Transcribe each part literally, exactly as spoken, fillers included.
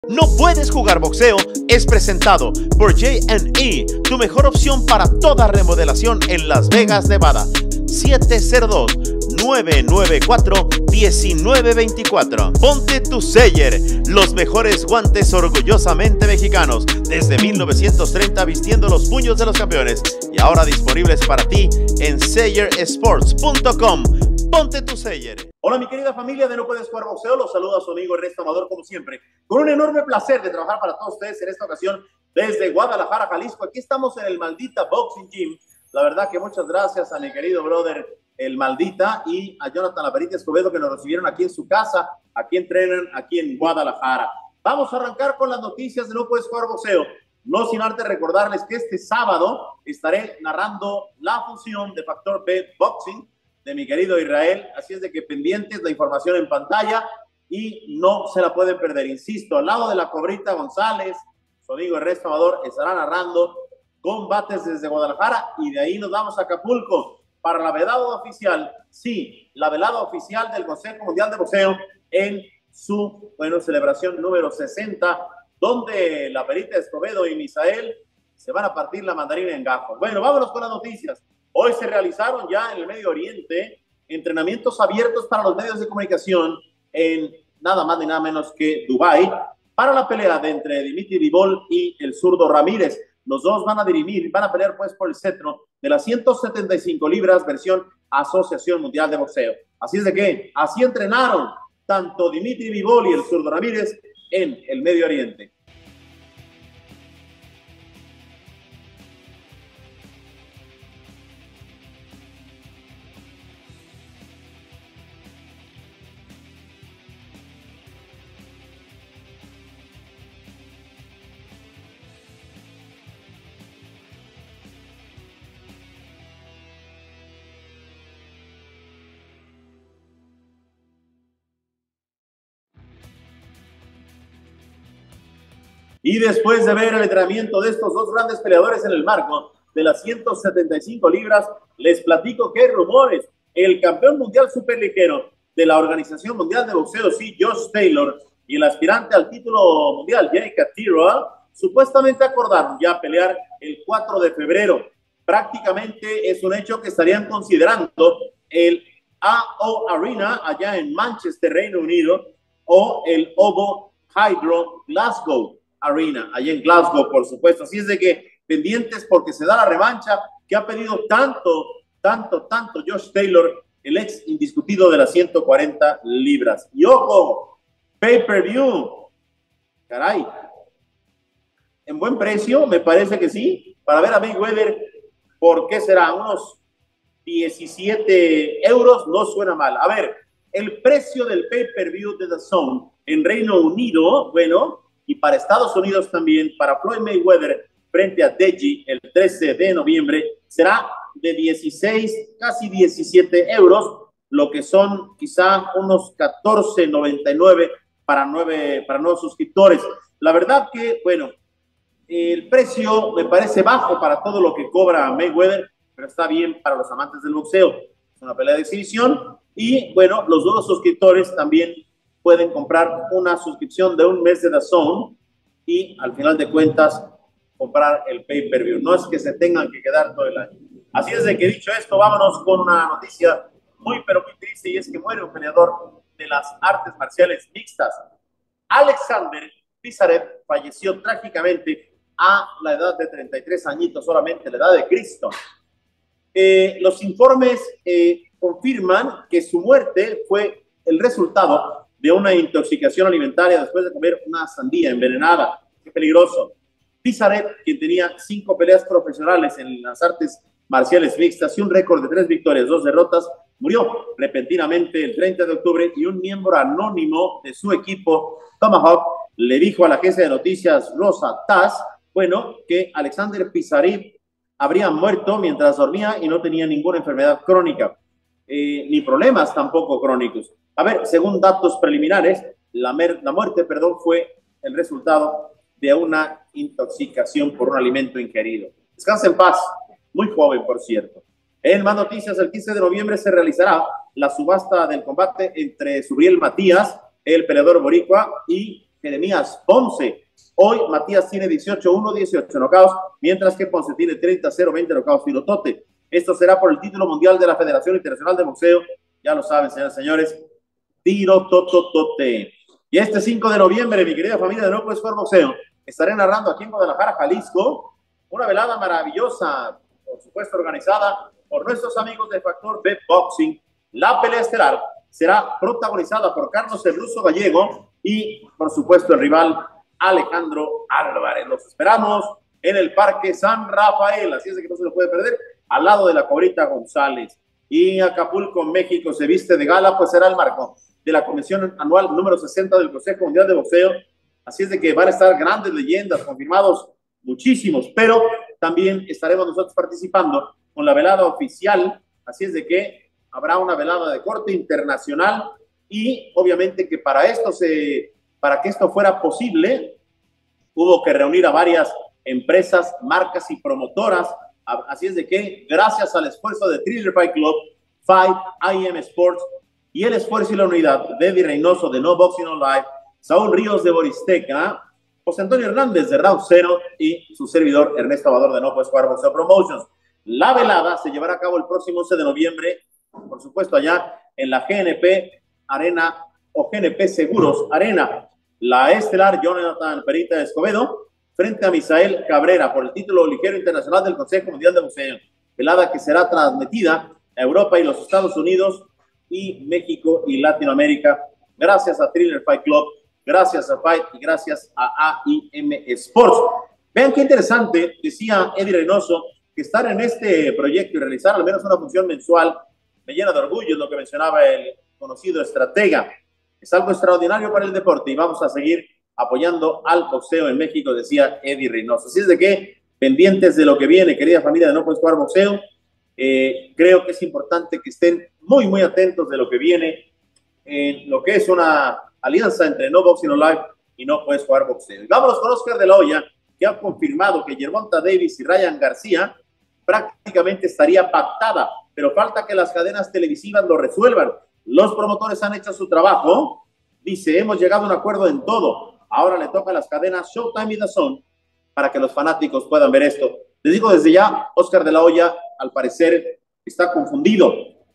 No puedes jugar boxeo es presentado por J and E, tu mejor opción para toda remodelación en Las Vegas, Nevada. siete cero dos, nueve nueve cuatro, uno nueve dos cuatro. Ponte tu Sayer, los mejores guantes orgullosamente mexicanos, desde mil novecientos treinta vistiendo los puños de los campeones y ahora disponibles para ti en sayer sports punto com. Ponte tu Sayer. Hola mi querida familia de No Puedes Jugar Boxeo, los saluda su amigo Ernesto Amador como siempre, con un enorme placer de trabajar para todos ustedes en esta ocasión desde Guadalajara, Jalisco. Aquí estamos en el Maldita Boxing Gym. La verdad que muchas gracias a mi querido brother el Maldita y a Jonathan Laperita Escobedo que nos recibieron aquí en su casa, aquí entrenan aquí en Guadalajara. Vamos a arrancar con las noticias de No Puedes Jugar Boxeo. No sin antes recordarles que este sábado estaré narrando la función de Factor B Boxing de mi querido Israel, así es de que pendientes, la información en pantalla y no se la pueden perder. Insisto, al lado de la Cobrita González, su amigo Ernesto Amador estará narrando combates desde Guadalajara y de ahí nos vamos a Acapulco para la velada oficial, sí, la velada oficial del Consejo Mundial de Boxeo en su, bueno, celebración número sesenta, donde Laperita Escobedo y Misael se van a partir la mandarina en gajos. Bueno, vámonos con las noticias. Hoy se realizaron ya en el Medio Oriente entrenamientos abiertos para los medios de comunicación en nada más ni nada menos que Dubái para la pelea de entre Dimitri Bivol y el zurdo Ramírez. Los dos van a dirimir, van a pelear pues por el cetro de las ciento setenta y cinco libras versión Asociación Mundial de Boxeo. Así es de que así entrenaron tanto Dimitri Bivol y el zurdo Ramírez en el Medio Oriente. Y después de ver el entrenamiento de estos dos grandes peleadores en el marco de las ciento setenta y cinco libras, les platico que hay rumores. El campeón mundial superligero de la Organización Mundial de Boxeo, sí, Josh Taylor, y el aspirante al título mundial, Jake Catterall, supuestamente acordaron ya pelear el cuatro de febrero. Prácticamente es un hecho que estarían considerando el A O Arena allá en Manchester, Reino Unido, o el Ovo Hydro Glasgow Arena, allá en Glasgow, por supuesto. Así es de que pendientes porque se da la revancha que ha pedido tanto, tanto, tanto Josh Taylor, el ex indiscutido de las ciento cuarenta libras. Y ojo, pay-per-view, caray, en buen precio, me parece que sí, para ver a Mayweather, ¿por qué será? Unos diecisiete euros, no suena mal. A ver, el precio del pay-per-view de D A Z N en Reino Unido, bueno, y para Estados Unidos también, para Floyd Mayweather frente a Deji el trece de noviembre, será de dieciséis, casi diecisiete euros, lo que son quizá unos catorce noventa y nueve para, nueve, para nuevos suscriptores. La verdad que, bueno, el precio me parece bajo para todo lo que cobra Mayweather, pero está bien para los amantes del boxeo. Es una pelea de exhibición y, bueno, los nuevos suscriptores también pueden comprar una suscripción de un mes de D A Z N y al final de cuentas comprar el pay-per-view. No es que se tengan que quedar todo el año. Así es de que dicho esto, vámonos con una noticia muy pero muy triste y es que muere un peleador de las artes marciales mixtas. Alexander Pisarev falleció trágicamente a la edad de treinta y tres añitos, solamente la edad de Cristo. Eh, los informes eh, confirman que su muerte fue el resultado de una intoxicación alimentaria después de comer una sandía envenenada. Qué peligroso. Pisarev, quien tenía cinco peleas profesionales en las artes marciales mixtas y un récord de tres victorias, dos derrotas, murió repentinamente el treinta de octubre y un miembro anónimo de su equipo, Tomahawk, le dijo a la agencia de noticias Rosa Taz, bueno, que Alexander Pisarev habría muerto mientras dormía y no tenía ninguna enfermedad crónica, eh, ni problemas tampoco crónicos. A ver, según datos preliminares, la, la muerte, perdón, fue el resultado de una intoxicación por un alimento ingerido. Descansa en paz, muy joven, por cierto. En más noticias, el quince de noviembre se realizará la subasta del combate entre Subriel Matías, el peleador boricua, y Jeremías Ponce. Hoy Matías tiene dieciocho uno, dieciocho knockouts, mientras que Ponce tiene treinta cero, veinte knockouts tirotote. Esto será por el título mundial de la Federación Internacional de Boxeo. Ya lo saben, señores y señores, tirototote. Y este cinco de noviembre, mi querida familia de No Puedes Jugar Boxeo, estaré narrando aquí en Guadalajara, Jalisco, una velada maravillosa, por supuesto organizada por nuestros amigos de Factor B Boxing. La pelea estelar será protagonizada por Carlos el Ruso Gallego y, por supuesto, el rival Alejandro Álvarez. Los esperamos en el Parque San Rafael, así es de que no se lo puede perder, al lado de la Cobrita González. Y Acapulco, México, se viste de gala, pues será el marco de la convención anual número sesenta del Consejo Mundial de Boxeo. Así es de que van a estar grandes leyendas, confirmados muchísimos, pero también estaremos nosotros participando con la velada oficial. Así es de que habrá una velada de corte internacional y obviamente que para esto se, para que esto fuera posible, hubo que reunir a varias empresas, marcas y promotoras. Así es de que gracias al esfuerzo de Thriller Fight Club, Fight, I M Sports y el esfuerzo y la unidad de Eddie Reynoso de No Boxing No Life, Saúl Ríos de Boristeca, José Antonio Hernández de Round Zero y su servidor Ernesto Abador de No Puedes Jugar Boxeo Promotions. La velada se llevará a cabo el próximo once de noviembre, por supuesto allá en la G N P Arena o G N P Seguros Arena. La estelar Jonathan Perita Escobedo frente a Misael Cabrera por el título ligero internacional del Consejo Mundial de Boxeo. Velada que será transmitida a Europa y los Estados Unidos y México y Latinoamérica. Gracias a Thriller Fight Club, gracias a Fight y gracias a A I M Sports. Vean qué interesante, decía Eddie Reynoso, que estar en este proyecto y realizar al menos una función mensual me llena de orgullo, es lo que mencionaba el conocido estratega. Es algo extraordinario para el deporte y vamos a seguir apoyando al boxeo en México, decía Eddie Reynoso. Así es de que, pendientes de lo que viene, querida familia de No Puedes Jugar Boxeo, eh, creo que es importante que estén muy, muy atentos de lo que viene en lo que es una alianza entre No Boxing No Life y No Puedes Jugar Boxeo. Y vámonos con Oscar de la Hoya, que ha confirmado que Gervonta Davis y Ryan García prácticamente estaría pactada, pero falta que las cadenas televisivas lo resuelvan. Los promotores han hecho su trabajo. Dice, hemos llegado a un acuerdo en todo. Ahora le toca a las cadenas Showtime y D A Z N para que los fanáticos puedan ver esto. Les digo desde ya, Oscar de la Hoya, al parecer, está confundido.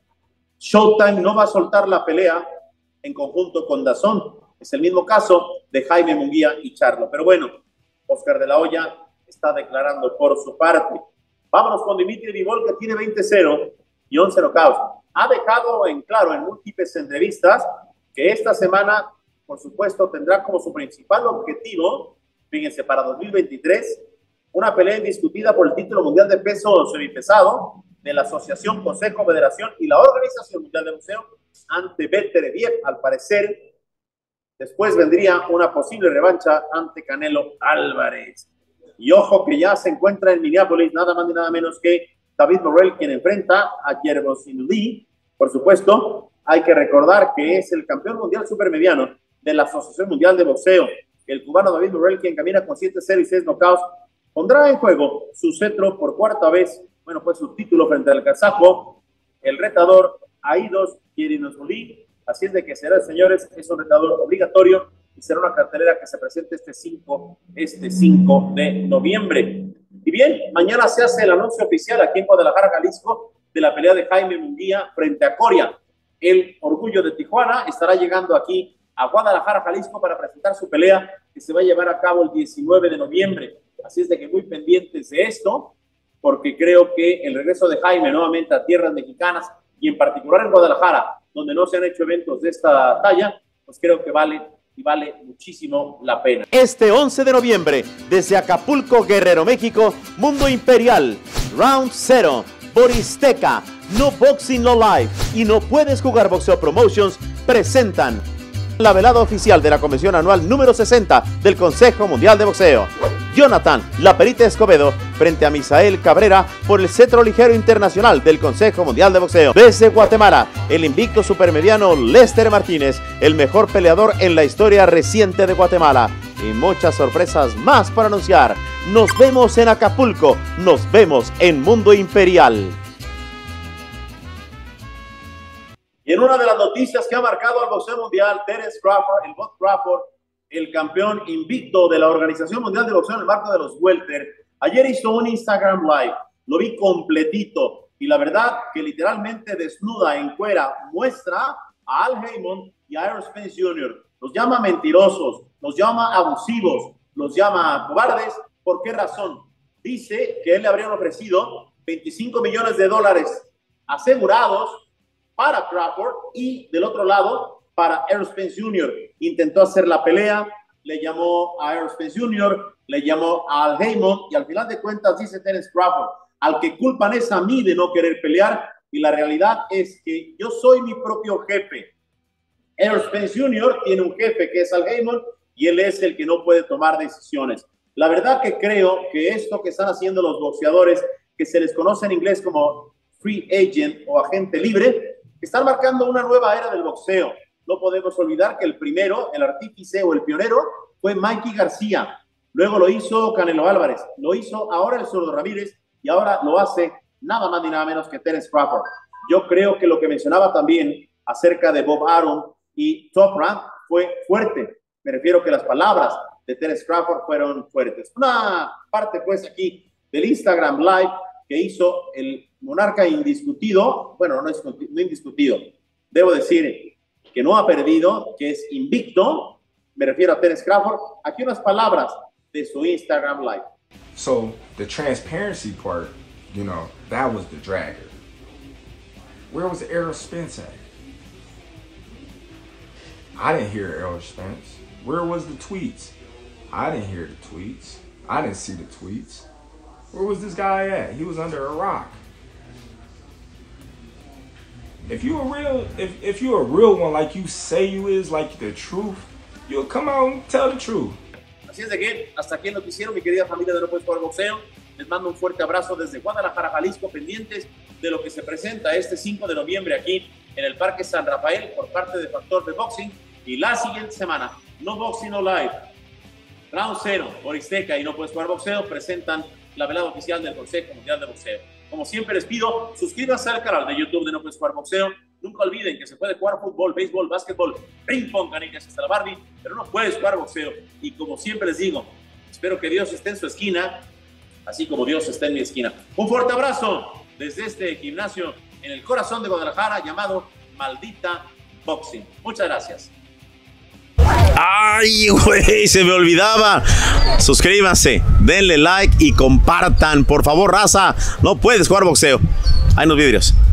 Showtime no va a soltar la pelea en conjunto con D A Z N. Es el mismo caso de Jaime Munguía y Charlo. Pero bueno, Oscar de la Hoya está declarando por su parte. Vámonos con Dimitri Bivol, que tiene veinte cero y once knockouts. Ha dejado en claro en múltiples entrevistas que esta semana, por supuesto, tendrá como su principal objetivo, fíjense, para dos mil veintitrés, una pelea indiscutida por el título mundial de peso semipesado de la Asociación, Consejo, Federación y la Organización Mundial de Boxeo ante Beterbiev. Al parecer, después vendría una posible revancha ante Canelo Álvarez. Y ojo que ya se encuentra en Minneapolis nada más ni nada menos que David Morrell, quien enfrenta a Yerbosin Lee. Por supuesto, hay que recordar que es el campeón mundial supermediano de la Asociación Mundial de Boxeo. El cubano David Morrell, quien camina con siete cero y seis knockouts, pondrá en juego su cetro por cuarta vez, bueno, pues su título frente al kazajo, el retador Aidos Yerbosin. Así es de que será, señores, es un retador obligatorio y será una cartelera que se presente este cinco, este cinco de noviembre. Y bien, mañana se hace el anuncio oficial aquí en Guadalajara, Jalisco, de la pelea de Jaime Munguía frente a Coria. El Orgullo de Tijuana estará llegando aquí a Guadalajara, Jalisco, para presentar su pelea que se va a llevar a cabo el diecinueve de noviembre. Así es de que muy pendientes de esto, porque creo que el regreso de Jaime nuevamente a tierras mexicanas y en particular en Guadalajara, donde no se han hecho eventos de esta talla, pues creo que vale y vale muchísimo la pena. Este once de noviembre, desde Acapulco, Guerrero, México, Mundo Imperial, Round Zero, Boristeca, No Boxing No Life y No Puedes Jugar Boxeo Promotions presentan la velada oficial de la convención anual número sesenta del Consejo Mundial de Boxeo. Jonathan La Perita Escobedo frente a Misael Cabrera por el cetro ligero internacional del Consejo Mundial de Boxeo. Desde Guatemala, el invicto supermediano Lester Martínez, el mejor peleador en la historia reciente de Guatemala. Y muchas sorpresas más para anunciar. Nos vemos en Acapulco, nos vemos en Mundo Imperial. Y en una de las noticias que ha marcado al boxeo mundial, Terence Crawford, el Bob Crawford, el campeón invicto de la Organización Mundial de Boxeo en el marco de los welter. Ayer hizo un Instagram Live, lo vi completito y la verdad que literalmente desnuda, encuera, muestra a Al Haymon y a Errol Spence junior Los llama mentirosos, los llama abusivos, los llama cobardes. ¿Por qué razón? Dice que él le habrían ofrecido veinticinco millones de dólares asegurados para Crawford y del otro lado para Errol Spence junior Intentó hacer la pelea, le llamó a Errol Spence junior, le llamó a Al Haymon y al final de cuentas dice Terence Crawford, al que culpan es a mí de no querer pelear y la realidad es que yo soy mi propio jefe. Errol Spence junior tiene un jefe que es Al Haymon y él es el que no puede tomar decisiones. La verdad que creo que esto que están haciendo los boxeadores, que se les conoce en inglés como free agent o agente libre, están marcando una nueva era del boxeo. No podemos olvidar que el primero, el artífice o el pionero, fue Mikey García. Luego lo hizo Canelo Álvarez, lo hizo ahora el Zurdo Ramírez y ahora lo hace nada más ni nada menos que Terence Crawford. Yo creo que lo que mencionaba también acerca de Bob Arum y Top Rank fue fuerte. Me refiero que las palabras de Terence Crawford fueron fuertes. Una parte pues aquí del Instagram Live que hizo el monarca indiscutido, bueno, no, es, no indiscutido, debo decir que no ha perdido, que es invicto, me refiero a Terence Crawford. Aquí unas palabras de su Instagram Live. So, the transparency part, you know, that was the dragger. Where was Errol Spence at? I didn't hear Errol Spence. Where was the tweets? I didn't hear the tweets. I didn't see the tweets. Where was this guy at? He was under a rock. If you a real, if, if you're a real one like you say you is, like the truth, you'll come out and tell the truth. Así es de que hasta aquí el noticiero, mi querida familia de No Puedes Jugar Boxeo. Les mando un fuerte abrazo desde Guadalajara, Jalisco, pendientes de lo que se presenta este cinco de noviembre aquí en el Parque San Rafael por parte de Factor de Boxing. Y la siguiente semana, No Boxing No Live, Round Cero, Oristeca y No Puedes Jugar Boxeo presentan la velada oficial del Consejo Mundial de Boxeo. Como siempre les pido, suscríbanse al canal de YouTube de No Puedes Jugar Boxeo. Nunca olviden que se puede jugar fútbol, béisbol, básquetbol, ping pong, canicas, hasta la Barbie, pero no puedes jugar boxeo. Y como siempre les digo, espero que Dios esté en su esquina, así como Dios está en mi esquina. Un fuerte abrazo desde este gimnasio en el corazón de Guadalajara llamado Maldita Boxing. Muchas gracias. Ay, güey, se me olvidaba. Suscríbanse, denle like y compartan. Por favor, raza, No Puedes Jugar Boxeo. Ahí nos vidrios.